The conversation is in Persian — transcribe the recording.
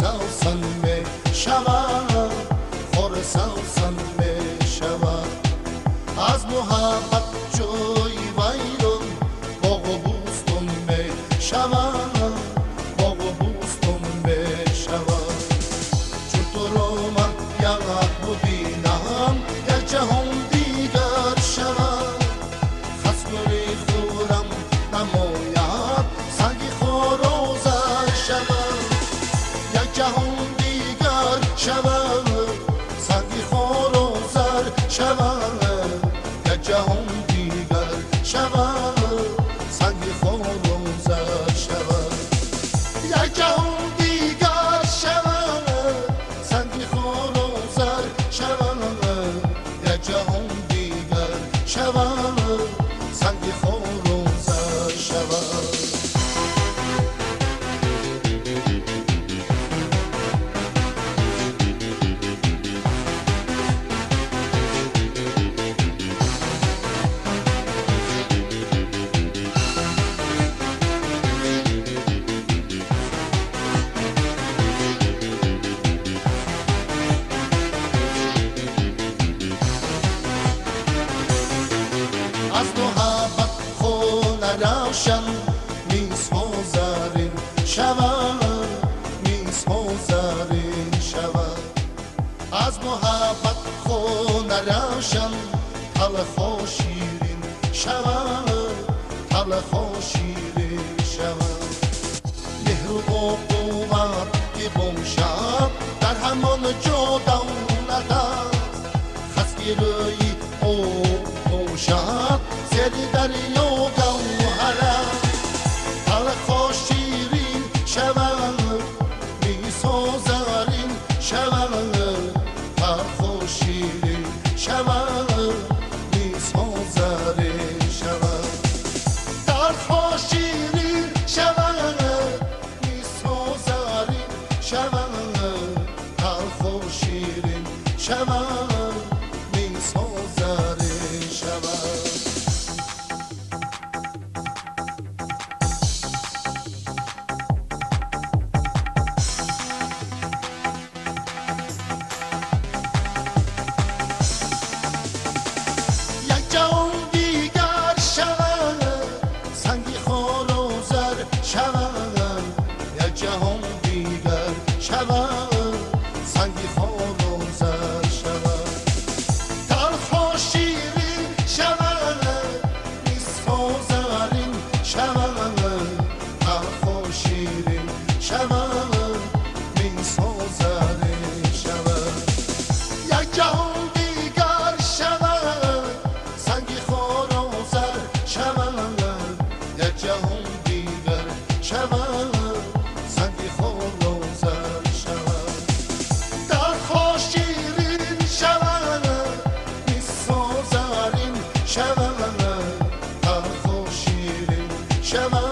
خورسان می شود خورسان می شود از محبت جوی ویرون باغ و بوستون می شود باغ و بوستون می شود چون تو رو من یک بودینم یک جهان دیگر شود خسموری خورم نماید سنگی خورازر شود یک جهان دیگر شود سنگی خورازر شود یک جهان دیگر شود سنگی خورازر شود یک جهان دیگر شود سنگی خورازر شود یک جهان دیگر شود سنگی خورازر شود از محبت خون روشن میسها زرین شود میسها زرین شود از محبت خون روشن تلخ و شیرین شود تلخ و شیرین شود مهر و قوت که باشد در همان جا دولت است خسگیروی او باشد زیر دریا گوهر است تلخ و شیرین شود میسها زرین شود تلخ و شیرین شود میسها زرین شود تلخ و شیرین شود میسها زرین شود تلخ و شیرین شود میسها زرین شود یک جهان دیگر شود سنگی خورازر شود یک جهان دیگر شود سنگی خورازر شود تلخ و شیرین شود میسها زرین شود تلخ و شیرین شود میسها زرین شود یک جهان دیگر شود سنگی خورازر شود یک جهان دیگر شود سنگی خورازر شود تلخ و شیرین شود میسها زرین شود تلخ و شیرین شود